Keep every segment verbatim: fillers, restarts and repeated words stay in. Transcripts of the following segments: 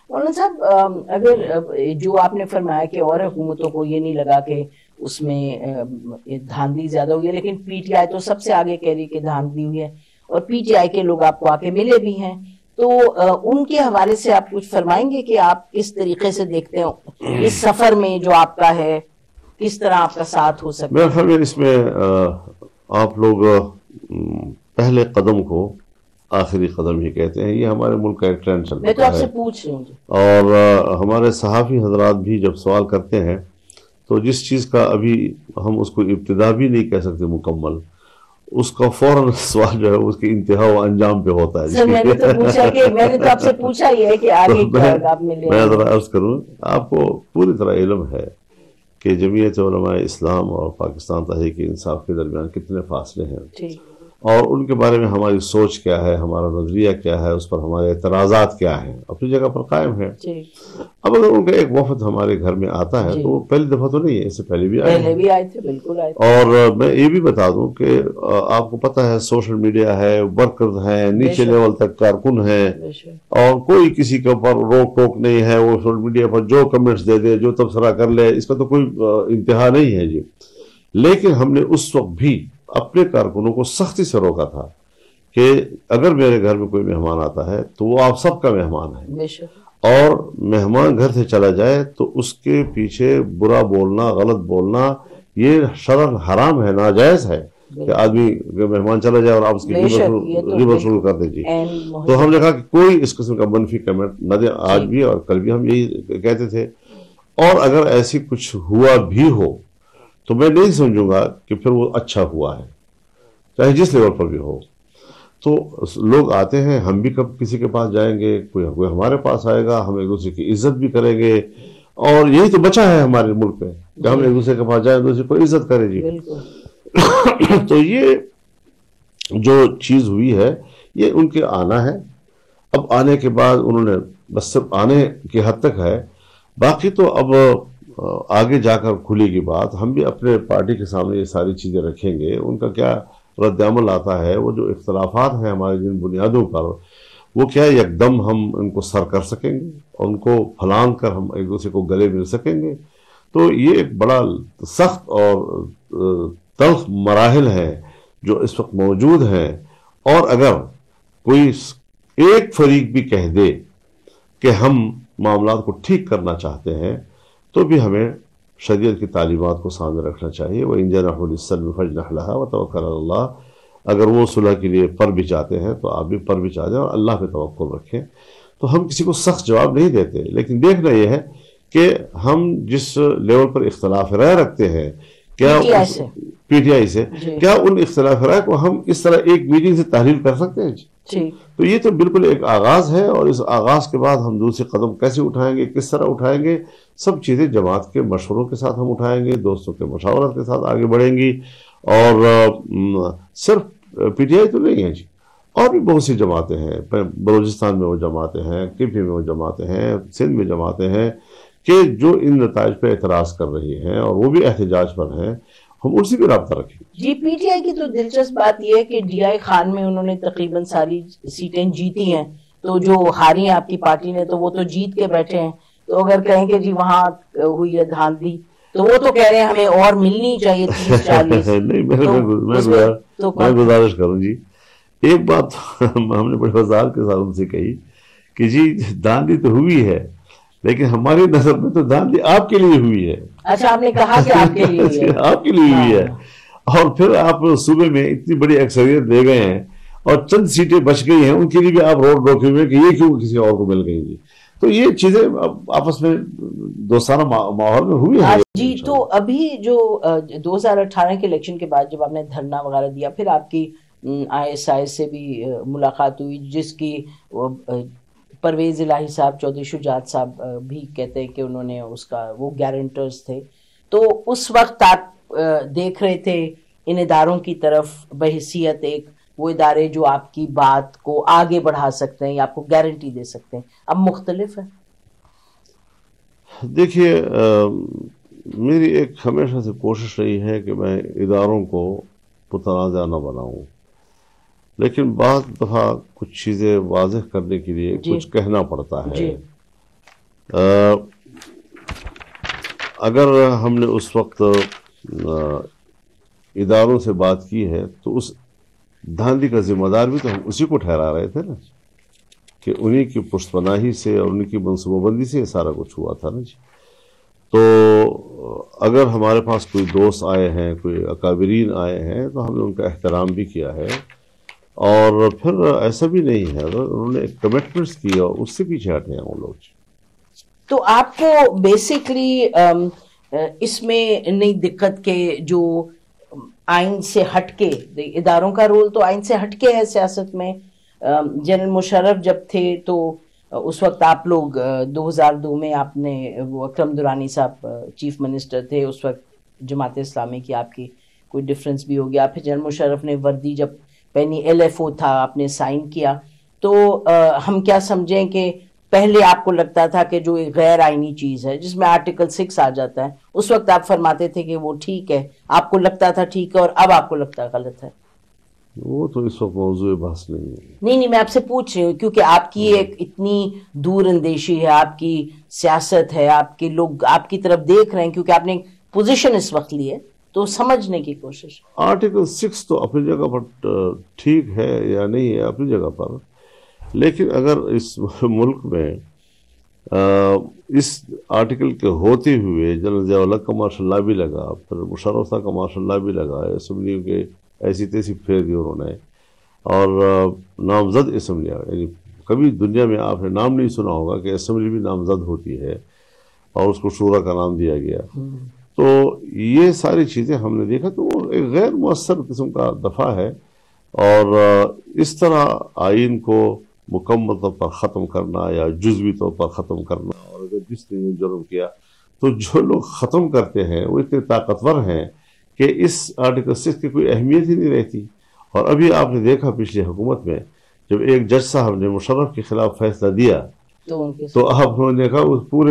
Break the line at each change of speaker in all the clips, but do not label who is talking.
مولانا صاحب اگر جو آپ نے فرمایا کہ اور حکومتوں کو یہ نہیں لگا کہ اس میں دھاندلی زیادہ ہوئی ہے، لیکن پی ٹی آئی تو سب سے آگے کہہ رہی کہ دھاندلی ہوئی ہے، اور پی ٹی آئی کے لوگ آپ کو آ کے ملے بھی ہیں، تو ان کے حوالے سے آپ کچھ فرمائیں گے کہ آپ کس طریقے سے دیکھتے ہو اس سفر میں جو آپ کا ہے، کس طرح آپ کا ساتھ ہو سکتا ہے؟
میرا خیال ہے اس میں آپ لوگ پہلے قدم کو آخری قدم ہی کہتے ہیں، یہ ہمارے ملک کا ایک ٹرینڈ چل
میں تو
رہا
آپ سے
ہے،
پوچھ رہی ہوں
اور ہمارے صحافی حضرات بھی جب سوال کرتے ہیں تو جس چیز کا ابھی ہم اس کو ابتدا بھی نہیں کہہ سکتے مکمل، اس کا فوراً سوال جو ہے اس کی انتہا و انجام پہ ہوتا ہے۔
سر میں نے تو پوچھا کہ میں نے تو آپ سے پوچھا یہ ہے کہ آگے کیا ہوگا، آپ ملے
میں ذرا عرض کروں، آپ کو پوری طرح علم ہے کہ جمعیت علماء اسلام اور پاکستان تحریک انصاف کے درمیان کتنے فاصلے ہیں، اور ان کے بارے میں ہماری سوچ کیا ہے، ہمارا نظریہ کیا ہے، اس پر ہمارے اعتراضات کیا ہیں، اپنی جگہ پر قائم ہے۔ اب اگر ان کا ایک وفد ہمارے گھر میں آتا ہے تو وہ پہلی دفعہ تو نہیں ہے، اس سے پہلے بھی آئے
پہلے بھی آئے تھے، بالکل آئے تھے۔
اور میں یہ بھی بتا دوں کہ آپ کو پتہ ہے سوشل میڈیا ہے، ورکرز ہیں، نیچے لیول تک کارکن ہیں، اور کوئی کسی کے اوپر روک ٹوک نہیں ہے، وہ سوشل میڈیا پر جو کمنٹس دے دے، جو تبصرہ کر لے، اس کا تو کوئی انتہا نہیں ہے جی۔ لیکن ہم نے اس وقت بھی اپنے کارکنوں کو سختی سے روکا تھا کہ اگر میرے گھر میں کوئی مہمان آتا ہے تو وہ آپ سب کا مہمان ہے، اور مہمان گھر سے چلا جائے تو اس کے پیچھے برا بولنا، غلط بولنا یہ شرعاً حرام ہے، ناجائز ہے کہ آدمی مہمان چلا جائے اور آپ اس کی غیبت شروع کر دیجیے۔ تو ہم نے کہا کہ کوئی اس قسم کا منفی کمنٹ نہ دیں، آج بھی اور کل بھی ہم یہی کہتے تھے، اور اگر ایسی کچھ ہوا بھی ہو تو میں نہیں سمجھوں گا کہ پھر وہ اچھا ہوا ہے، چاہے جس لیول پر بھی ہو۔ تو لوگ آتے ہیں، ہم بھی کب کسی کے پاس جائیں گے، کوئی کوئی ہمارے پاس آئے گا، ہم ایک دوسرے کی عزت بھی کریں گے، اور یہی تو بچا ہے ہمارے ملک میں کہ ہم ایک دوسرے کے پاس جائیں، دوسرے کو عزت کریں جی۔ تو یہ جو چیز ہوئی ہے یہ ان کے آنا ہے، اب آنے کے بعد انہوں نے بس صرف آنے کی حد تک ہے، باقی تو اب آگے جا کر کھلے گی بات، ہم بھی اپنے پارٹی کے سامنے یہ ساری چیزیں رکھیں گے، ان کا کیا رد عمل آتا ہے، وہ جو اختلافات ہیں ہمارے جن بنیادوں پر، وہ کیا یکدم ہم ان کو سر کر سکیں گے، اور ان کو پھلانگ کر ہم ایک دوسرے کو گلے مل سکیں گے؟ تو یہ ایک بڑا سخت اور تلخ مراحل ہیں جو اس وقت موجود ہیں، اور اگر کوئی ایک فریق بھی کہہ دے کہ ہم معاملات کو ٹھیک کرنا چاہتے ہیں تو بھی ہمیں شریعت کی تعلیمات کو سامنے رکھنا چاہیے۔ وَإِن جَنَحُوا لِلسَّلْمِ فَاجْنَحْ لَهَا وَتَوَكَّلْ عَلَى اللَّهِ، اگر وہ صلح کے لیے پر بھی چاہتے ہیں تو آپ بھی پر بھی چاہتے ہیں اور اللہ پہ توکل رکھیں۔ تو ہم کسی کو سخت جواب نہیں دیتے، لیکن دیکھنا یہ ہے کہ ہم جس لیول پر اختلاف رائے رکھتے ہیں، کیا پی ٹی آئی سے کیا ان اختلاف رائے کو ہم اس طرح ایک میٹنگ سے تحلیل کر سکتے ہیں جی؟ تو یہ تو بالکل ایک آغاز ہے، اور اس آغاز کے بعد ہم دوسرے قدم کیسے اٹھائیں گے، کس طرح اٹھائیں گے، سب چیزیں جماعت کے مشوروں کے ساتھ ہم اٹھائیں گے، دوستوں کے مشاورت کے ساتھ آگے بڑھیں گی۔ اور صرف پی ٹی آئی تو نہیں ہے جی، اور بھی بہت سی جماعتیں ہیں، بلوچستان میں وہ جماعتیں ہیں، کے پی میں وہ جماعتیں ہیں، سندھ میں جماعتیں ہیں کہ جو ان نتائج پہ اعتراض کر رہی ہیں اور وہ بھی احتجاج پر ہیں، ہم ان سے بھی رابطہ رکھیں۔
جی پی ٹی آئی کی تو دلچسپ بات یہ ہے کہ ڈی آئی خان میں انہوں نے تقریباً ساری سیٹیں جیتی ہیں، تو جو ہاری ہیں آپ کی پارٹی نے تو وہ تو جیت کے بیٹھے ہیں، تو اگر کہیں کہ جی وہاں ہوئی ہے دھاندلی تو وہ تو کہہ رہے ہیں ہمیں اور ملنی چاہیے تیس چالیس۔
نہیں، میں گزارش کروں جی، ایک بات ہم نے بڑے وضاحت کے ساتھ ان سے کہی کہ جی دھاندلی تو ہوئی ہے، لیکن ہماری نظر میں تو دھاندلی آپ کے لیے ہوئی ہے۔
اچھا، آپ نے کہا کہ آپ کے لیے ہوئی ہے،
آپ کے لیے ہوئی ہے، اور پھر آپ صوبے میں اتنی بڑی اکثریت دے گئے ہیں اور چند سیٹیں بچ گئی ہیں، ان کے لیے بھی آپ روڈ روکے ہوئے کہ یہ کیوں کسی اور کو مل گئی جی۔ تو یہ چیزیں آپس میں دوستانہ ماحول میں ہوئی ہیں
جی۔ تو ابھی جو دو ہزار اٹھارہ کے الیکشن کے بعد جب آپ نے دھرنا وغیرہ دیا، پھر آپ کی آئی ایس آئی سے بھی ملاقات ہوئی، جس کی پرویز الہی صاحب، چودھری شجاعت صاحب بھی کہتے ہیں کہ انہوں نے اس کا وہ گارنٹرز تھے، تو اس وقت آپ دیکھ رہے تھے ان اداروں کی طرف بحیثیت ایک وہ ادارے جو آپ کی بات کو آگے بڑھا سکتے ہیں یا آپ کو گارنٹی دے سکتے ہیں، اب مختلف ہے؟
دیکھیے، میری ایک ہمیشہ سے کوشش رہی ہے کہ میں اداروں کو متنازع نہ بناؤں، لیکن بعض دفعہ کچھ چیزیں واضح کرنے کے لیے کچھ کہنا پڑتا ہے، اگر ہم نے اس وقت اداروں سے بات کی ہے تو اس دھاندلی کا ذمہ دار بھی تو ہم اسی کو ٹھہرا رہے تھے نا، کہ انہی کی پشت پناہی سے اور انہی کی منصوبہ بندی سے یہ سارا کچھ ہوا تھا نا جی۔ تو اگر ہمارے پاس کوئی دوست آئے ہیں، کوئی اکابرین آئے ہیں، تو ہم نے ان کا احترام بھی کیا ہے، اور پھر ایسا بھی نہیں ہے انہوں نے کمٹمنٹس کی اور اس سے پیچھے ہٹے ہیں وہ لوگ۔
تو آپ کو بیسکلی اس میں نہیں دقت کہ جو آئین سے ہٹ کے، اداروں کا رول تو آئین سے ہٹ کے ہے سیاست میں، جنرل مشرف جب تھے تو اس وقت آپ لوگ دو ہزار دو میں آپ نے وہ اکرم درانی صاحب چیف منسٹر تھے، اس وقت جماعت اسلامی کی آپ کی کوئی ڈفرینس بھی ہو گیا، پھر جنرل مشرف نے وردی جب پہنی، ایل ایف او تھا، آپ نے سائن کیا، تو ہم کیا سمجھیں کہ پہلے آپ کو لگتا تھا کہ جو ایک غیر آئینی چیز ہے جس میں آرٹیکل سکس آ جاتا ہے، اس وقت آپ فرماتے تھے کہ وہ ٹھیک ہے، آپ کو لگتا تھا ٹھیک ہے، اور اب آپ کو لگتا ہے غلط ہے؟
وہ تو اس وقت موضوع بحث نہیں ہے۔
نہیں نہیں میں آپ سے پوچھ رہی ہوں کیونکہ آپ کی ایک اتنی دور اندیشی ہے، آپ کی سیاست ہے، آپ کے لوگ آپ کی طرف دیکھ رہے ہیں کیونکہ آپ نے پوزیشن اس وقت لی ہے، تو سمجھنے کی کوشش۔
آرٹیکل سکس تو اپنی جگہ پر ٹھیک ہے یا نہیں ہے اپنی جگہ پر، لیکن اگر اس ملک میں اس آرٹیکل کے ہوتے ہوئے جنرل ضیاء الحق کا مارشل لا بھی لگا، پھر مشرف صاحب کا مارشل لا بھی لگا، اسمبلی کے ایسی تیسی پھیر دی انہوں نے، اور نامزد اسمبلی، یعنی کبھی دنیا میں آپ نے نام نہیں سنا ہوگا کہ اسمبلی بھی نامزد ہوتی ہے اور اس کو شورا کا نام دیا گیا، تو یہ ساری چیزیں ہم نے دیکھا تو وہ ایک غیر مؤثر قسم کا دفاع ہے، اور اس طرح آئین کو مکمل طور پر ختم کرنا یا جزوی طور پر ختم کرنا، اور اگر جس نے یہ جرم کیا تو جو لوگ ختم کرتے ہیں وہ اتنے طاقتور ہیں کہ اس آرٹیکل سکس کی کوئی اہمیت ہی نہیں رہتی۔ اور ابھی آپ نے دیکھا پچھلی حکومت میں جب ایک جج صاحب نے مشرف کے خلاف فیصلہ دیا تو آپ نے دیکھا اس پورے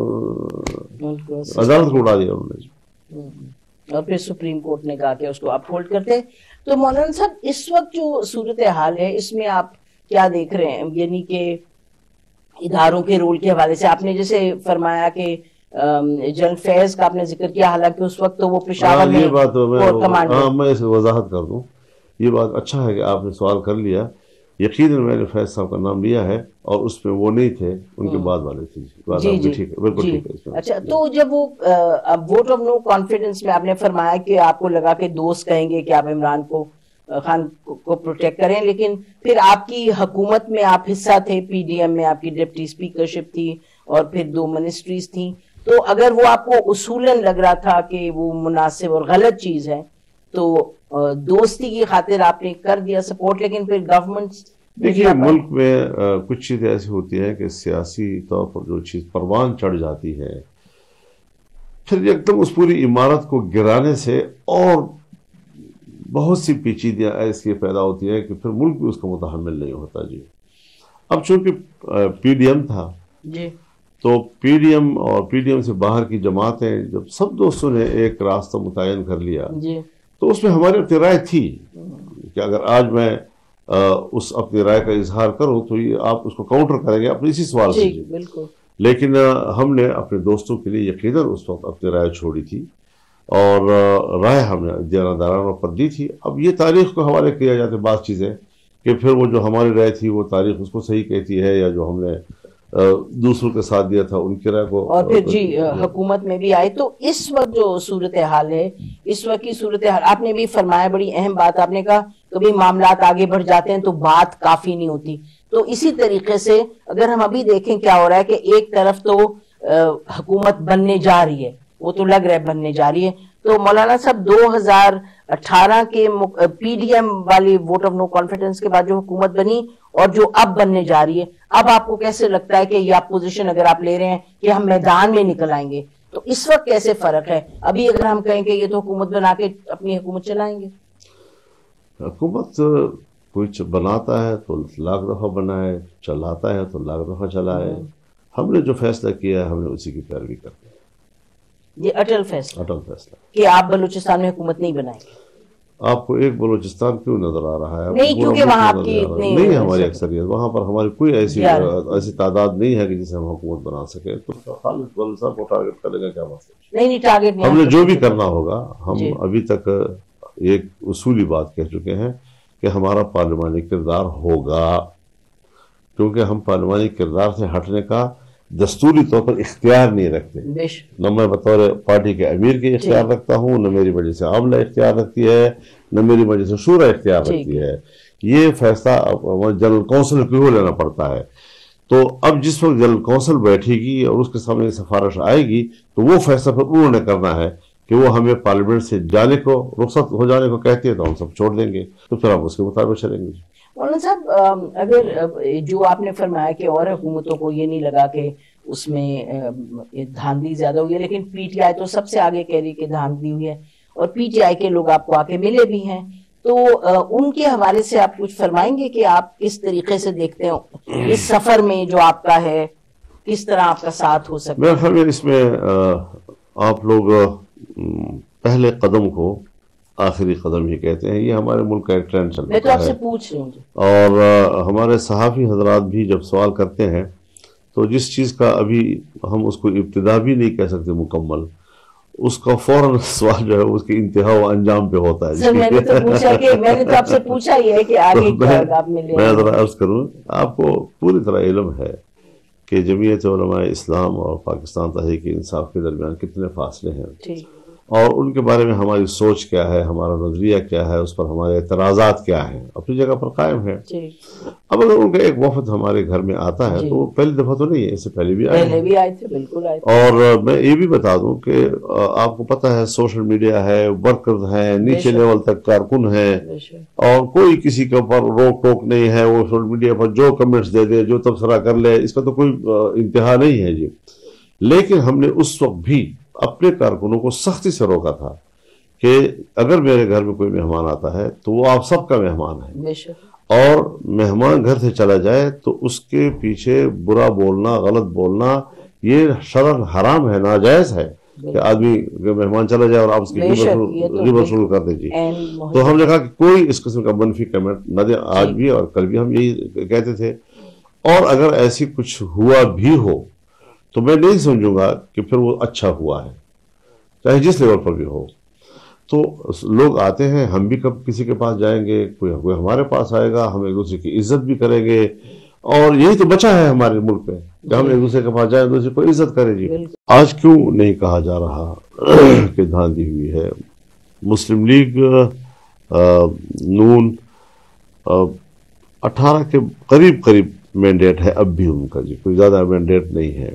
عدالت کو اڑا دیا انہوں نے،
اور پھر سپریم کورٹ نے کہا کہ اس کو اپ ہولڈ کرتے۔ تو مولانا صاحب اس وقت جو صورتحال ہے اس میں آپ کیا دیکھ رہے ہیں؟ یعنی کہ اداروں کے رول کے حوالے سے آپ نے جیسے فرمایا کہ جنرل فیض کا آپ نے ذکر کیا، حالانکہ اس وقت تو وہ پشاور میں کمانڈر۔
ہاں میں اسے وضاحت کر دوں، یہ بات اچھا ہے کہ آپ نے سوال کر لیا، یقیناً میں نے فیض صاحب کا نام لیا ہے اور اس میں وہ نہیں تھے، ان کے بعد والے تھے۔
جی جی
ٹھیک ہے، بالکل ٹھیک ہے۔
اچھا، تو جب وہ ووٹ آف نو کانفیڈنس میں آپ نے فرمایا کہ آپ کو لگا کہ دوست کہیں گے کہ آپ عمران کو خان کو پروٹیکٹ کریں، لیکن پھر آپ کی حکومت میں آپ حصہ تھے، پی ڈی ایم میں آپ کی ڈپٹی اسپیکرشپ تھی اور پھر دو منسٹریز تھیں، تو اگر وہ آپ کو اصولاً لگ رہا تھا کہ وہ مناسب اور غلط چیز ہے تو دوستی کی خاطر آپ نے کر دیا سپورٹ، لیکن پھر گورنمنٹ
دیکھیے ملک میں کچھ چیزیں ایسی ہوتی ہیں کہ سیاسی طور پر جو چیز پروان چڑھ جاتی ہے پھر ایک دم اس پوری عمارت کو گرانے سے اور بہت سی پیچیدیاں ایسی پیدا ہوتی ہیں کہ پھر ملک بھی اس کا متحمل نہیں ہوتا۔ جی اب چونکہ پی ڈی ایم تھا
جی،
تو پی ڈی ایم اور پی ڈی ایم سے باہر کی جماعتیں جب سب دوستوں نے ایک راستہ متعین کر لیا
جی،
تو اس میں ہماری اپنی رائے تھی کہ اگر آج میں اس اپنی رائے کا اظہار کروں تو یہ آپ اس کو کاؤنٹر کریں گے اپنے اسی سوال سے،
بالکل،
لیکن ہم نے اپنے دوستوں کے لیے یقیناً اس وقت اپنی رائے چھوڑی تھی اور رائے ہم نے دیانتدارانہ پر دی تھی۔ اب یہ تاریخ کو حوالے کیا جاتے بعض چیزیں کہ پھر وہ جو ہماری رائے تھی وہ تاریخ اس کو صحیح کہتی ہے، یا جو ہم نے دوسروں کے ساتھ دیا تھا ان کی رائے کو۔
اور پھر جی حکومت میں بھی آئے تو اس وقت جو صورتحال ہے، اس وقت کی صورتحال آپ نے بھی فرمایا، بڑی اہم بات آپ نے کہا، کبھی معاملات آگے بڑھ جاتے ہیں تو بات کافی نہیں ہوتی، تو اسی طریقے سے اگر ہم ابھی دیکھیں کیا ہو رہا ہے کہ ایک طرف تو حکومت بننے جا رہی ہے، وہ تو لگ رہا ہے بننے جا رہی ہے، تو مولانا صاحب دو ہزار اٹھارہ کے پی ڈی ایم والی ووٹ آف نو کانفیڈنس کے بعد جو حکومت بنی اور جو اب بننے جا رہی ہے، اب آپ کو کیسے لگتا ہے کہ یہ آپ پوزیشن اگر آپ لے رہے ہیں کہ ہم میدان میں نکل آئیں گے، تو اس وقت کیسے فرق ہے؟ ابھی اگر ہم کہیں کہ یہ تو حکومت بنا کے اپنی حکومت چلائیں گے۔
حکومت کچھ بناتا ہے تو لاکھ دفعہ بنائے، چلاتا ہے تو لاکھ دفعہ چلائے، ہم نے جو فیصلہ کیا ہے ہم نے اسی کی پیروی کرتے ہیں۔
یہ اٹل فیصلہ
اٹل فیصلہ
کہ آپ بلوچستان میں حکومت نہیں بنائیں گے؟
آپ کو ایک بلوچستان کیوں نظر آ رہا ہے؟
نہیں، کیونکہ وہاں آپ کی اتنی
نہیں ہے ہماری اکثریت، وہاں پر ہماری کوئی ایسی ایسی تعداد نہیں ہے کہ جسے ہم حکومت بنا سکے، تو خالص بلوچستان کو ٹارگٹ کرنے کا کیا مطلب؟
نہیں نہیں ٹارگٹ
ہم نے جو بھی کرنا ہوگا، ہم ابھی تک ایک اصولی بات کہہ چکے ہیں کہ ہمارا پارلیمانی کردار ہوگا، کیونکہ ہم پارلیمانی کردار سے ہٹنے کا دستوری طور پر اختیار نہیں رکھتے، نہ میں بطور پارٹی کے امیر کے اختیار رکھتا ہوں، نہ میری مجلس عاملہ اختیار رکھتی ہے، نہ میری مجلس شورا اختیار رکھتی ہے، یہ فیصلہ جنرل کونسل کو لینا پڑتا ہے۔ تو اب جس وقت جنرل کونسل بیٹھے گی اور اس کے سامنے سفارش آئے گی تو وہ فیصلہ پھر انہوں نے کرنا ہے کہ وہ ہمیں پارلیمنٹ سے جانے کو رخصت ہو جانے کو کہتے ہیں تو ہم سب چھوڑ دیں گے، تو پھر ہم اس کے مطابق چلیں گے۔
مولانا صاحب، اگر جو آپ نے فرمایا کہ اور حکومتوں کو یہ نہیں لگا کہ اس میں دھاندلی زیادہ ہوئی ہے، لیکن پی ٹی آئی تو سب سے آگے کہہ رہی کہ دھاندلی ہوئی ہے، اور پی ٹی آئی کے لوگ آپ کو آ کے ملے بھی ہیں، تو ان کے حوالے سے آپ کچھ فرمائیں گے کہ آپ کس طریقے سے دیکھتے ہیں اس سفر میں جو آپ کا ہے، کس طرح آپ کا ساتھ ہو سکتا ہے؟
میرے خیال میں اس میں آپ لوگ پہلے قدم کو آخری قدم ہی کہتے ہیں، یہ ہمارے ملک کا ایک ٹرینڈ چل رہا ہے۔
میں تو آپ سے پوچھ رہی ہوں،
اور ہمارے صحافی حضرات بھی جب سوال کرتے ہیں تو جس چیز کا ابھی ہم اس کو ابتدا بھی نہیں کہہ سکتے مکمل، اس کا فوراً سوال جو ہے اس کی انتہا و انجام پہ ہوتا ہے۔
سر میں نے تو پوچھا کہ میں نے تو آپ سے پوچھا ہی ہے کہ آگے کیا آپ ملے۔
میں ذرا عرض کروں، آپ کو پوری طرح علم ہے کہ جمعیت علماء اسلام اور پاکستان تحریک انصاف کے درمیان کتنے فاصلے ہیں، اور ان کے بارے میں ہماری سوچ کیا ہے، ہمارا نظریہ کیا ہے، اس پر ہمارے اعتراضات کیا ہیں، اپنی جگہ پر قائم ہے۔ اب اگر ان کا ایک وفد ہمارے گھر میں آتا ہے تو وہ پہلی دفعہ تو نہیں ہے، اس سے پہلے بھی آئے
بھی آئے تھے، بالکل آئے تھے۔
اور میں یہ بھی بتا دوں کہ آپ کو پتہ ہے سوشل میڈیا ہے، ورکرز ہیں، نیچے لیول تک کارکن ہیں، اور کوئی کسی کے اوپر روک ٹوک نہیں ہے، وہ سوشل میڈیا پر جو کمنٹس دے دے، جو تبصرہ کر لے، اس کا تو کوئی انتہا نہیں ہے جی۔ لیکن ہم نے اس وقت بھی اپنے کارکنوں کو سختی سے روکا تھا کہ اگر میرے گھر میں کوئی مہمان آتا ہے تو وہ آپ سب کا مہمان ہے، اور مہمان گھر سے چلا جائے تو اس کے پیچھے برا بولنا، غلط بولنا یہ شرعاً حرام ہے، ناجائز ہے کہ آدمی مہمان چلا جائے اور آپ اس کی غیبت شروع کر دیں جی۔ تو ہم نے کہا کہ کوئی اس قسم کا منفی کمنٹ نہ دیں، آج بھی اور کل بھی ہم یہی کہتے تھے، اور اگر ایسی کچھ ہوا بھی ہو تو میں نہیں سمجھوں گا کہ پھر وہ اچھا ہوا ہے، چاہے جس لیول پر بھی ہو۔ تو لوگ آتے ہیں، ہم بھی کب کسی کے پاس جائیں گے، کوئی کوئی ہمارے پاس آئے گا، ہم ایک دوسرے کی عزت بھی کریں گے، اور یہی تو بچا ہے ہمارے ملک میں کہ ہم ایک دوسرے کے پاس جائیں، دوسرے کو عزت کریں جی۔ آج کیوں نہیں کہا جا رہا کہ دھاندلی ہوئی ہے؟ مسلم لیگ نون اٹھارہ کے قریب قریب مینڈیٹ ہے اب بھی ان کا جی، کوئی زیادہ مینڈیٹ نہیں ہے۔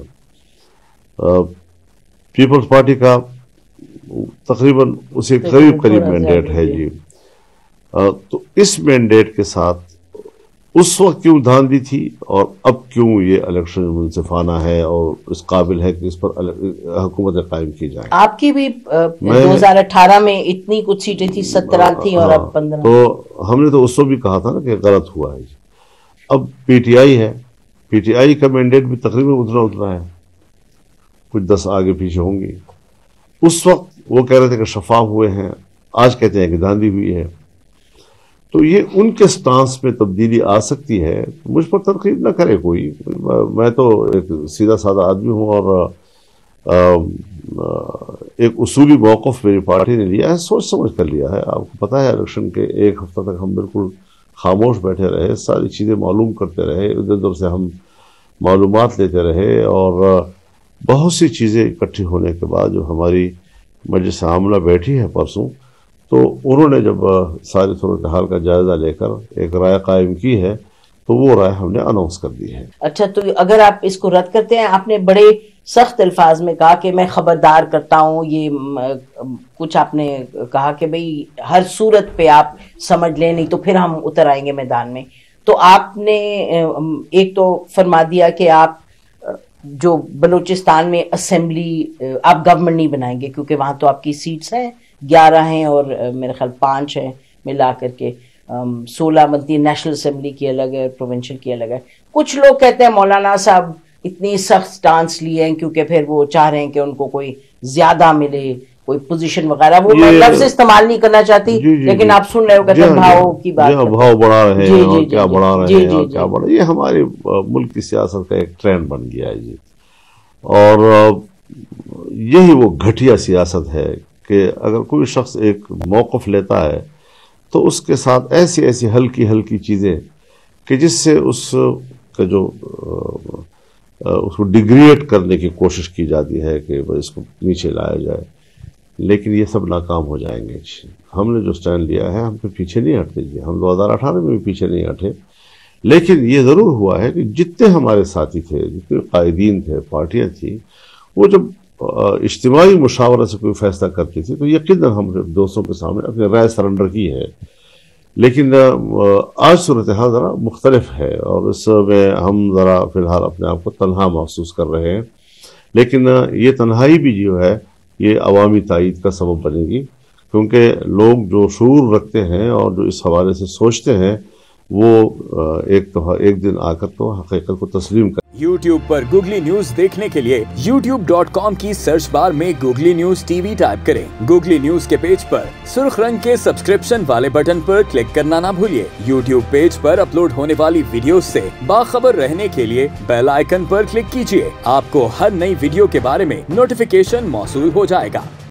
پیپلز پارٹی کا تقریباً اسے قریب قریب مینڈیٹ ہے جی۔ تو اس مینڈیٹ کے ساتھ اس وقت کیوں دھاندلی تھی اور اب کیوں یہ الیکشن منصفانہ ہے اور اس قابل ہے کہ اس پر حکومت قائم کی جائے؟
آپ کی بھی دو ہزار اٹھارہ میں اتنی کچھ سیٹیں تھی، سترہ تھی اور اب پندرہ۔
تو ہم نے تو اس وقت بھی کہا تھا نا کہ غلط ہوا ہے۔ اب پی ٹی آئی ہے، پی ٹی آئی کا مینڈیٹ بھی تقریباً اتنا اتنا ہے، کچھ دس آگے پیچھے ہوں گی۔ اس وقت وہ کہہ رہے تھے کہ شفاف ہوئے ہیں، آج کہتے ہیں کہ دھاندلی ہوئی ہے۔ تو یہ ان کے سٹانس میں تبدیلی آ سکتی ہے، مجھ پر تنقید نہ کرے کوئی، میں تو ایک سیدھا سادہ آدمی ہوں، اور ایک اصولی موقف میری پارٹی نے لیا ہے، سوچ سمجھ کر لیا ہے۔ آپ کو پتہ ہے الیکشن کے ایک ہفتہ تک ہم بالکل خاموش بیٹھے رہے، ساری چیزیں معلوم کرتے رہے، ادھر ادھر سے ہم معلومات لیتے رہے، اور بہت سی چیزیں اکٹھی ہونے کے بعد جو ہماری مجلس عاملہ بیٹھی ہے پرسوں، تو انہوں نے جب ساری صورتحال کا جائزہ لے کر ایک رائے قائم کی ہے تو وہ رائے ہم نے اناؤنس کر دی ہے۔
اچھا، تو اگر آپ اس کو رد کرتے ہیں، آپ نے بڑے سخت الفاظ میں کہا کہ میں خبردار کرتا ہوں، یہ کچھ آپ نے کہا کہ بھئی ہر صورت پہ آپ سمجھ لیں، نہیں تو پھر ہم اتر آئیں گے میدان میں۔ تو آپ نے ایک تو فرما دیا کہ آپ جو بلوچستان میں اسمبلی آپ گورنمنٹ نہیں بنائیں گے، کیونکہ وہاں تو آپ کی سیٹس ہیں، گیارہ ہیں اور میرے خیال پانچ ہیں ملا کر کے، سولہ بنتی ہے، نیشنل اسمبلی کی الگ ہے، پروونشل کی الگ ہے۔ کچھ لوگ کہتے ہیں مولانا صاحب اتنی سخت سٹانس لیے ہیں کیونکہ پھر وہ چاہ رہے ہیں کہ ان کو کوئی زیادہ ملے کوئی پوزیشن وغیرہ، وہ میں لفظ استعمال نہیں کرنا چاہتی لیکن آپ سن رہے ہو کہتے ہیں بھاؤ کی بات،
بھاؤ بڑھا رہے ہیں اور کیا بڑھا رہے ہیں اور کیا بڑھا، یہ ہمارے ملک کی سیاست کا ایک ٹرینڈ بن گیا ہے جی. اور یہی وہ گھٹیا سیاست ہے کہ اگر کوئی شخص ایک موقف لیتا ہے تو اس کے ساتھ ایسی ایسی ہلکی ہلکی چیزیں کہ جس سے اس کا جو اس کو ڈیگریڈ کرنے کی کوشش کی جاتی ہے کہ اس کو نیچے لایا جائے، لیکن یہ سب ناکام ہو جائیں گے. ہم نے جو سٹینڈ لیا ہے ہم پہ پیچھے نہیں ہٹتے جی، ہم دو ہزار اٹھارہ میں بھی پیچھے نہیں ہٹے، لیکن یہ ضرور ہوا ہے کہ جتنے ہمارے ساتھی تھے، جتنے قائدین تھے، پارٹیاں تھیں، وہ جب اجتماعی مشاورت سے کوئی فیصلہ کرتی تھی تو یقیناً ہم دوستوں کے سامنے اپنی رائے سرنڈر کی ہے. لیکن آج صورتحال ذرا مختلف ہے اور اس میں ہم ذرا فی الحال اپنے آپ کو تنہا محسوس کر رہے ہیں، لیکن یہ تنہائی بھی جو ہے یہ عوامی تائید کا سبب بنے گی، کیونکہ لوگ جو شعور رکھتے ہیں اور جو اس حوالے سے سوچتے ہیں وہ ایک تو ایک دن آ کر تو حقیقت کو تسلیم کر.
یوٹیوب پر گوگلی نیوز دیکھنے کے لیے یوٹیوب ڈاٹ کام کی سرچ بار میں Googly news T V type کریں. گوگلی نیوز کے پیج پر سرخ رنگ کے سبسکرپشن والے بٹن پر کلک کرنا نہ بھولیے. یوٹیوب پیج پر اپلوڈ ہونے والی ویڈیوز سے باخبر رہنے کے لیے بیل آئیکن پر کلک کیجیے. آپ کو ہر نئی ویڈیو کے بارے میں نوٹیفیکیشن موصول ہو جائے گا.